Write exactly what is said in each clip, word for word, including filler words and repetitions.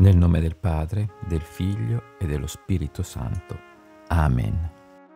Nel nome del Padre, del Figlio e dello Spirito Santo. Amen.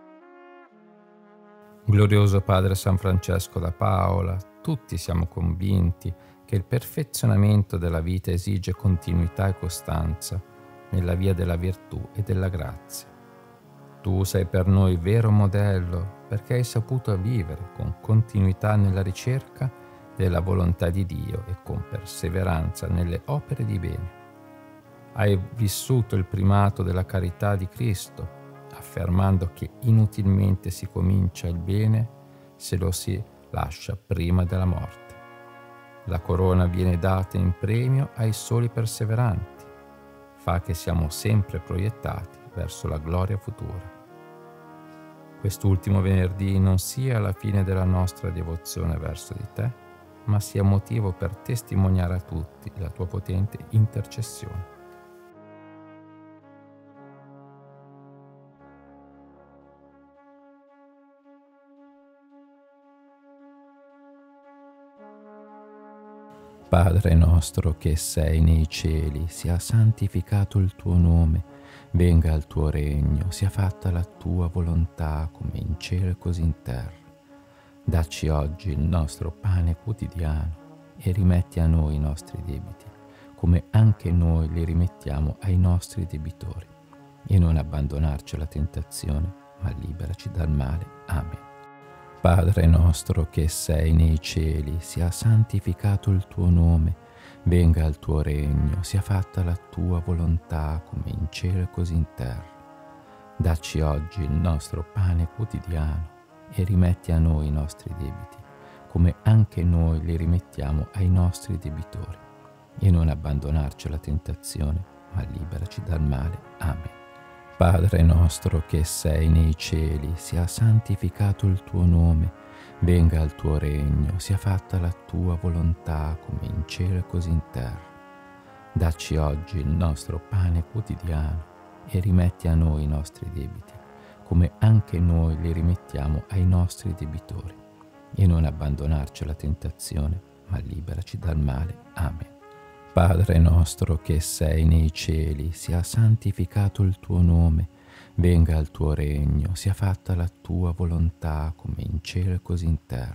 Glorioso Padre San Francesco da Paola, tutti siamo convinti che il perfezionamento della vita esige continuità e costanza nella via della virtù e della grazia. Tu sei per noi vero modello perché hai saputo vivere con continuità nella ricerca della volontà di Dio e con perseveranza nelle opere di bene. Hai vissuto il primato della carità di Cristo, affermando che inutilmente si comincia il bene se lo si lascia prima della morte. La corona viene data in premio ai soli perseveranti, fa che siamo sempre proiettati verso la gloria futura. Quest'ultimo venerdì non sia la fine della nostra devozione verso di te, ma sia motivo per testimoniare a tutti la tua potente intercessione. Padre nostro che sei nei cieli, sia santificato il tuo nome, venga il tuo regno, sia fatta la tua volontà come in cielo e così in terra. Dacci oggi il nostro pane quotidiano e rimetti a noi i nostri debiti, come anche noi li rimettiamo ai nostri debitori. E non abbandonarci alla tentazione, ma liberaci dal male. Amen. Padre nostro che sei nei cieli, sia santificato il tuo nome, venga il tuo regno, sia fatta la tua volontà come in cielo e così in terra. Dacci oggi il nostro pane quotidiano e rimetti a noi i nostri debiti, come anche noi li rimettiamo ai nostri debitori. E non abbandonarci alla tentazione, ma liberaci dal male. Amen. Padre nostro che sei nei cieli, sia santificato il tuo nome, venga il tuo regno, sia fatta la tua volontà come in cielo e così in terra. Dacci oggi il nostro pane quotidiano e rimetti a noi i nostri debiti, come anche noi li rimettiamo ai nostri debitori. E non abbandonarci alla tentazione, ma liberaci dal male. Amen. Padre nostro che sei nei cieli, sia santificato il tuo nome, venga il tuo regno, sia fatta la tua volontà come in cielo e così in terra.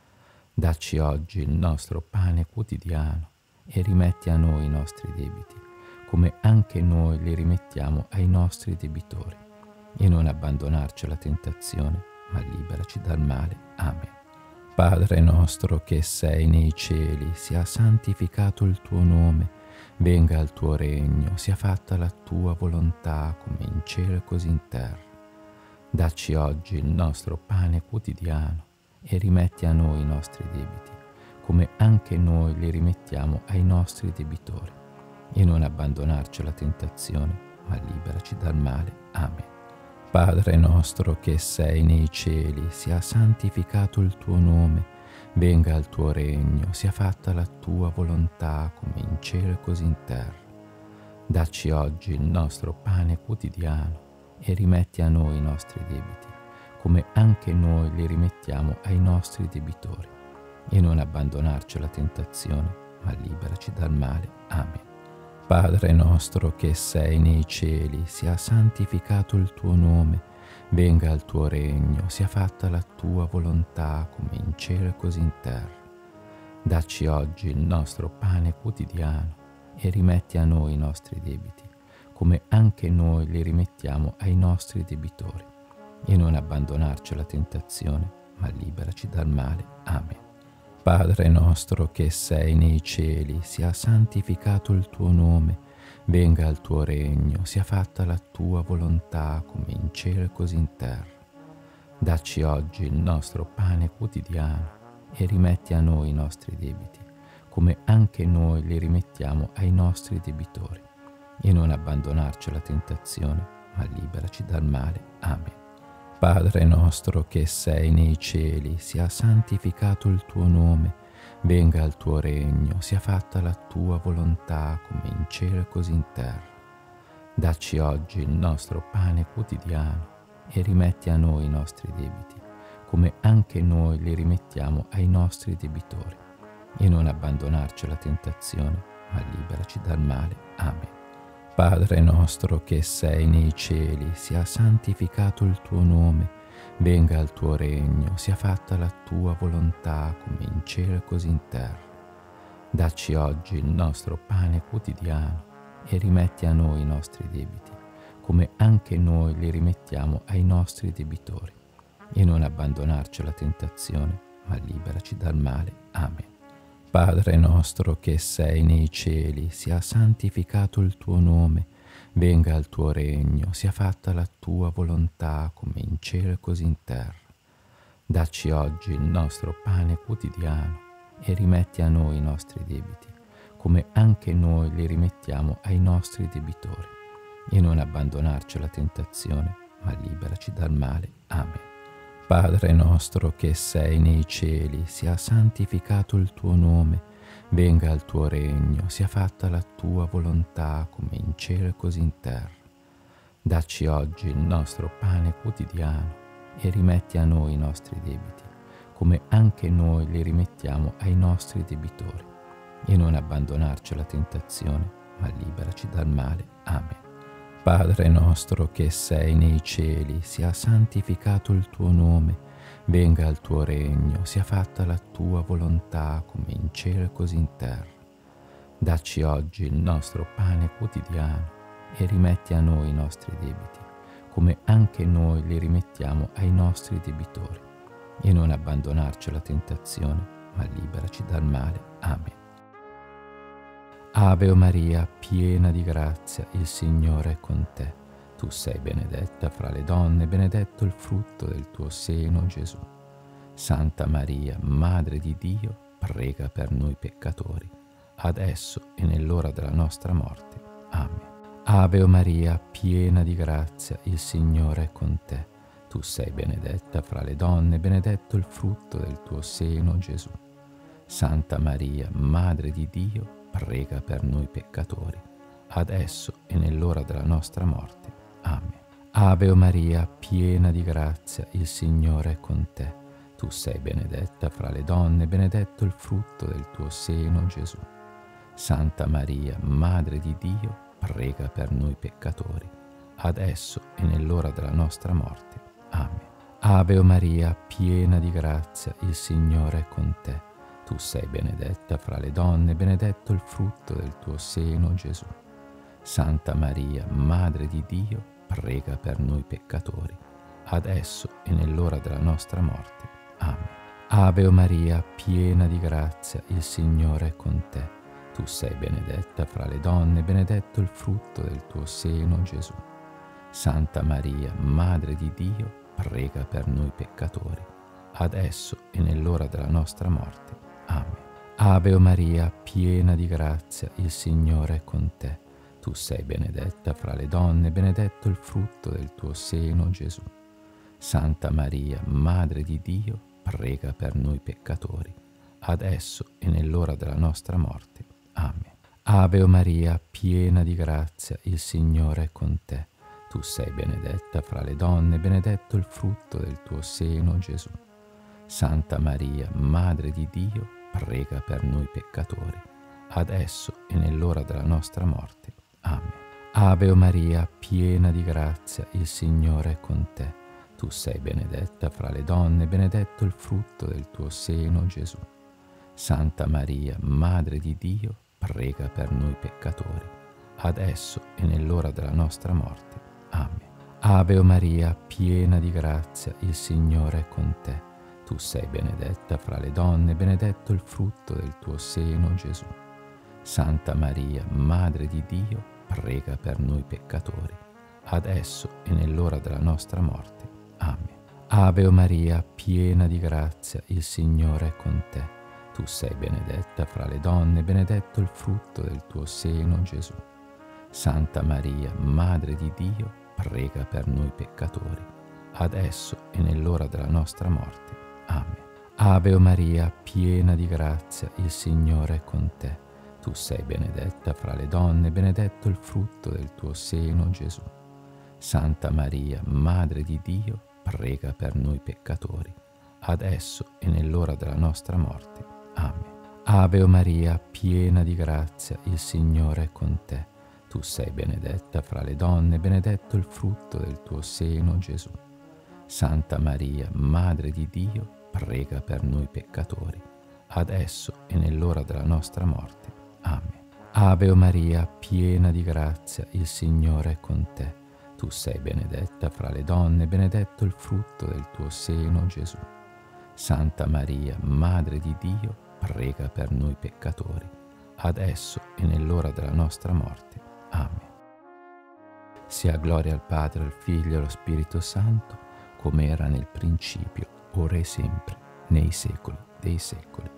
Dacci oggi il nostro pane quotidiano e rimetti a noi i nostri debiti, come anche noi li rimettiamo ai nostri debitori. E non abbandonarci alla tentazione, ma liberaci dal male. Amen. Padre nostro che sei nei cieli, sia santificato il tuo nome, venga il tuo regno, sia fatta la tua volontà come in cielo e così in terra. Dacci oggi il nostro pane quotidiano e rimetti a noi i nostri debiti, come anche noi li rimettiamo ai nostri debitori. E non abbandonarci alla tentazione, ma liberaci dal male. Amen. Padre nostro che sei nei cieli, sia santificato il tuo nome, venga il tuo regno, sia fatta la tua volontà come in cielo e così in terra. Dacci oggi il nostro pane quotidiano e rimetti a noi i nostri debiti, come anche noi li rimettiamo ai nostri debitori. E non abbandonarci alla tentazione, ma liberaci dal male. Amen. Padre nostro che sei nei cieli, sia santificato il tuo nome, venga il tuo regno, sia fatta la tua volontà come in cielo e così in terra. Dacci oggi il nostro pane quotidiano e rimetti a noi i nostri debiti, come anche noi li rimettiamo ai nostri debitori. E non abbandonarci alla tentazione, ma liberaci dal male. Amen. Padre nostro che sei nei cieli, sia santificato il tuo nome, venga il tuo regno, sia fatta la tua volontà come in cielo e così in terra. Dacci oggi il nostro pane quotidiano e rimetti a noi i nostri debiti, come anche noi li rimettiamo ai nostri debitori. E non abbandonarci alla tentazione, ma liberaci dal male. Amen. Padre nostro che sei nei cieli, sia santificato il tuo nome, venga il tuo regno, sia fatta la tua volontà come in cielo e così in terra. Dacci oggi il nostro pane quotidiano e rimetti a noi i nostri debiti, come anche noi li rimettiamo ai nostri debitori. E non abbandonarci alla tentazione, ma liberaci dal male. Amen. Padre nostro che sei nei cieli, sia santificato il tuo nome, venga il tuo regno, sia fatta la tua volontà come in cielo e così in terra. Dacci oggi il nostro pane quotidiano e rimetti a noi i nostri debiti, come anche noi li rimettiamo ai nostri debitori. E non abbandonarci alla tentazione, ma liberaci dal male. Amen. Padre nostro che sei nei cieli, sia santificato il tuo nome, venga il tuo regno, sia fatta la tua volontà come in cielo e così in terra. Dacci oggi il nostro pane quotidiano e rimetti a noi i nostri debiti, come anche noi li rimettiamo ai nostri debitori. E non abbandonarci alla tentazione, ma liberaci dal male. Amen. Padre nostro che sei nei cieli, sia santificato il tuo nome, venga il tuo regno, sia fatta la tua volontà come in cielo e così in terra. Dacci oggi il nostro pane quotidiano e rimetti a noi i nostri debiti, come anche noi li rimettiamo ai nostri debitori. E non abbandonarci alla tentazione, ma liberaci dal male. Amen. Padre nostro che sei nei cieli, sia santificato il tuo nome, venga il tuo regno, sia fatta la tua volontà come in cielo e così in terra. Dacci oggi il nostro pane quotidiano e rimetti a noi i nostri debiti, come anche noi li rimettiamo ai nostri debitori. E non abbandonarci alla tentazione, ma liberaci dal male. Amen. Ave Maria, piena di grazia, il Signore è con te. Tu sei benedetta fra le donne, benedetto il frutto del tuo seno, Gesù. Santa Maria, Madre di Dio, prega per noi peccatori, adesso e nell'ora della nostra morte. Amen. Ave Maria, piena di grazia, il Signore è con te. Tu sei benedetta fra le donne, benedetto il frutto del tuo seno, Gesù. Santa Maria, Madre di Dio, prega per noi peccatori, adesso e nell'ora della nostra morte. Amen. Ave Maria, piena di grazia, il Signore è con te. Tu sei benedetta fra le donne, benedetto il frutto del tuo seno, Gesù. Santa Maria, Madre di Dio, prega per noi peccatori, adesso e nell'ora della nostra morte. Amen. Ave Maria, piena di grazia, il Signore è con te. Tu sei benedetta fra le donne, benedetto il frutto del tuo seno, Gesù. Santa Maria, Madre di Dio, prega per noi peccatori, adesso e nell'ora della nostra morte. Amen. Ave Maria, piena di grazia, il Signore è con te. Tu sei benedetta fra le donne, benedetto il frutto del tuo seno, Gesù. Santa Maria, Madre di Dio, prega per noi peccatori, adesso e nell'ora della nostra morte. Amen. Ave Maria, piena di grazia, il Signore è con te. Tu sei benedetta fra le donne, benedetto il frutto del tuo seno, Gesù. Santa Maria, Madre di Dio, prega per noi peccatori, adesso e nell'ora della nostra morte. Amen. Ave Maria, piena di grazia, il Signore è con te. Tu sei benedetta fra le donne, benedetto il frutto del tuo seno, Gesù. Santa Maria, Madre di Dio, prega per noi peccatori, adesso e nell'ora della nostra morte. Amen. Ave Maria, piena di grazia, il Signore è con te. Tu sei benedetta fra le donne, benedetto il frutto del tuo seno, Gesù. Santa Maria, Madre di Dio, prega per noi peccatori, adesso e nell'ora della nostra morte. Amen. Ave Maria, piena di grazia, il Signore è con te. Tu sei benedetta fra le donne, benedetto il frutto del tuo seno, Gesù. Santa Maria, Madre di Dio, prega per noi peccatori, adesso e nell'ora della nostra morte. Amen. Ave Maria, piena di grazia, il Signore è con te. Tu sei benedetta fra le donne, benedetto il frutto del tuo seno, Gesù. Santa Maria, Madre di Dio, prega per noi peccatori, adesso e nell'ora della nostra morte. Amen. Ave Maria, piena di grazia, il Signore è con te. Tu sei benedetta fra le donne, benedetto il frutto del tuo seno, Gesù. Santa Maria, Madre di Dio, prega per noi peccatori, adesso e nell'ora della nostra morte. Amen. Ave Maria, piena di grazia, il Signore è con te. Tu Tu sei benedetta fra le donne, benedetto il frutto del tuo seno, Gesù. Santa Maria, Madre di Dio, prega per noi peccatori, adesso e nell'ora della nostra morte. Amen. Ave Maria, piena di grazia, il Signore è con te. Tu sei benedetta fra le donne, benedetto il frutto del tuo seno, Gesù. Santa Maria, Madre di Dio, prega per noi peccatori, adesso e nell'ora della nostra morte. Amen. Sia gloria al Padre, al Figlio e allo Spirito Santo, come era nel principio, ora e sempre, nei secoli dei secoli.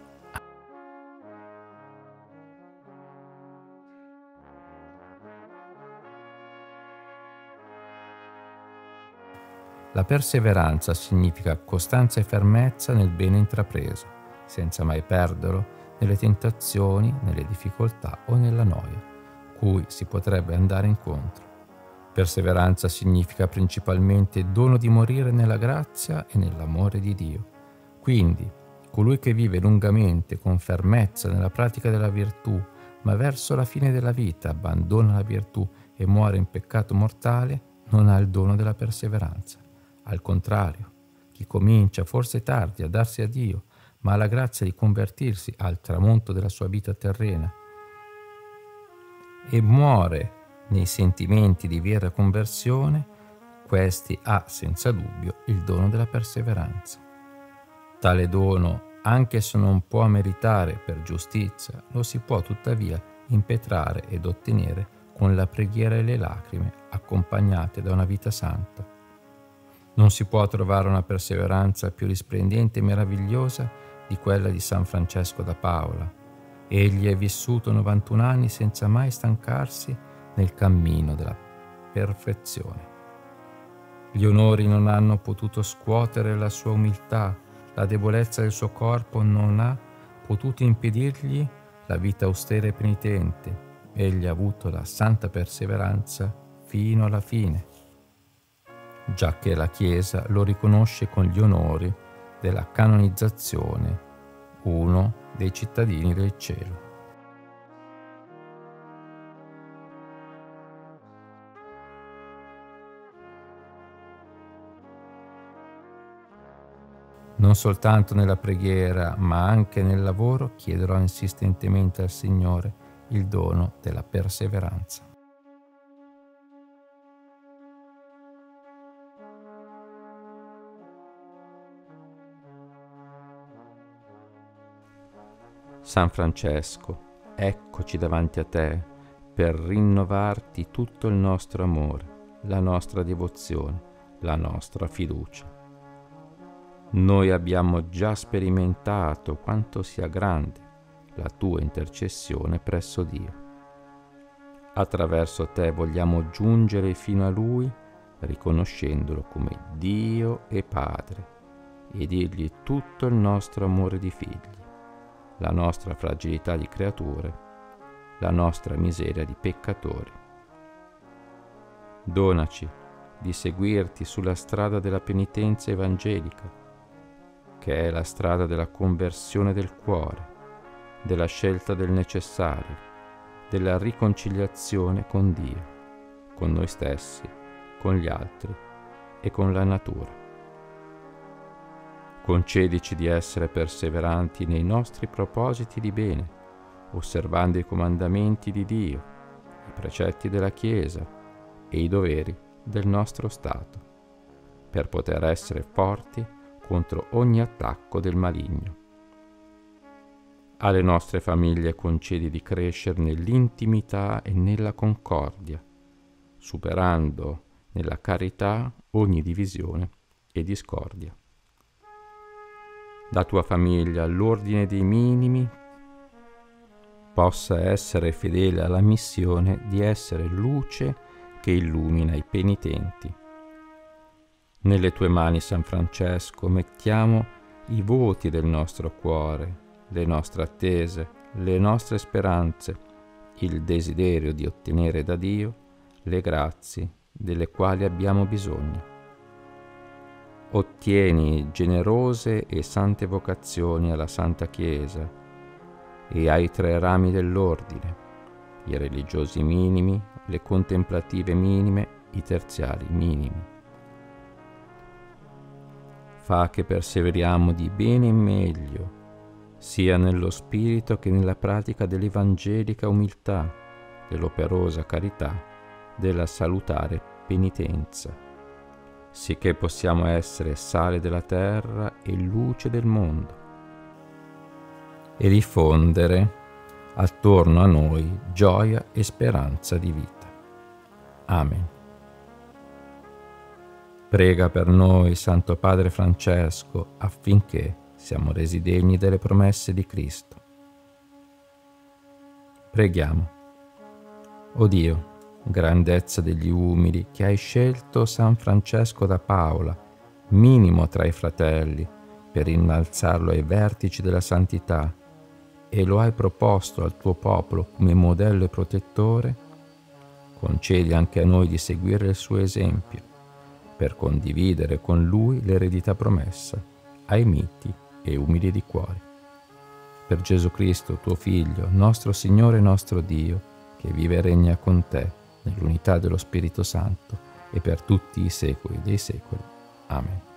La perseveranza significa costanza e fermezza nel bene intrapreso, senza mai perderlo nelle tentazioni, nelle difficoltà o nella noia, cui si potrebbe andare incontro. Perseveranza significa principalmente dono di morire nella grazia e nell'amore di Dio. Quindi, colui che vive lungamente con fermezza nella pratica della virtù, ma verso la fine della vita abbandona la virtù e muore in peccato mortale, non ha il dono della perseveranza. Al contrario, chi comincia, forse tardi, a darsi a Dio, ma ha la grazia di convertirsi al tramonto della sua vita terrena e muore nei sentimenti di vera conversione, questi ha senza dubbio il dono della perseveranza. Tale dono, anche se non può meritare per giustizia, lo si può tuttavia impetrare ed ottenere con la preghiera e le lacrime, accompagnate da una vita santa. Non si può trovare una perseveranza più risplendente e meravigliosa di quella di San Francesco da Paola. Egli è vissuto novantuno anni senza mai stancarsi nel cammino della perfezione. Gli onori non hanno potuto scuotere la sua umiltà, la debolezza del suo corpo non ha potuto impedirgli la vita austera e penitente. Egli ha avuto la santa perseveranza fino alla fine, giacché la Chiesa lo riconosce con gli onori della canonizzazione, uno dei cittadini del cielo. Non soltanto nella preghiera, ma anche nel lavoro chiederò insistentemente al Signore il dono della perseveranza. San Francesco, eccoci davanti a te per rinnovarti tutto il nostro amore, la nostra devozione, la nostra fiducia. Noi abbiamo già sperimentato quanto sia grande la tua intercessione presso Dio. Attraverso te vogliamo giungere fino a Lui, riconoscendolo come Dio e Padre, e dirgli tutto il nostro amore di figli, la nostra fragilità di creature, la nostra miseria di peccatori. Donaci di seguirti sulla strada della penitenza evangelica, che è la strada della conversione del cuore, della scelta del necessario, della riconciliazione con Dio, con noi stessi, con gli altri e con la natura. Concedici di essere perseveranti nei nostri propositi di bene, osservando i comandamenti di Dio, i precetti della Chiesa e i doveri del nostro Stato, per poter essere forti contro ogni attacco del maligno. Alle nostre famiglie concedi di crescere nell'intimità e nella concordia, superando nella carità ogni divisione e discordia. La tua famiglia, all'ordine dei minimi, possa essere fedele alla missione di essere luce che illumina i penitenti. Nelle tue mani, San Francesco, mettiamo i voti del nostro cuore, le nostre attese, le nostre speranze, il desiderio di ottenere da Dio le grazie delle quali abbiamo bisogno. Ottieni generose e sante vocazioni alla Santa Chiesa e ai tre rami dell'ordine, i religiosi minimi, le contemplative minime, i terziari minimi. Fa che perseveriamo di bene in meglio, sia nello spirito che nella pratica dell'evangelica umiltà, dell'operosa carità, della salutare penitenza, sicché possiamo essere sale della terra e luce del mondo, e diffondere attorno a noi gioia e speranza di vita. Amen. Prega per noi, Santo Padre Francesco, affinché siamo resi degni delle promesse di Cristo. Preghiamo. O Dio, grandezza degli umili, che hai scelto San Francesco da Paola, minimo tra i fratelli, per innalzarlo ai vertici della santità, e lo hai proposto al tuo popolo come modello e protettore, concedi anche a noi di seguire il suo esempio, per condividere con lui l'eredità promessa ai miti e umili di cuore. Per Gesù Cristo, tuo Figlio, nostro Signore e nostro Dio, che vive e regna con te nell'unità dello Spirito Santo e per tutti i secoli dei secoli. Amen.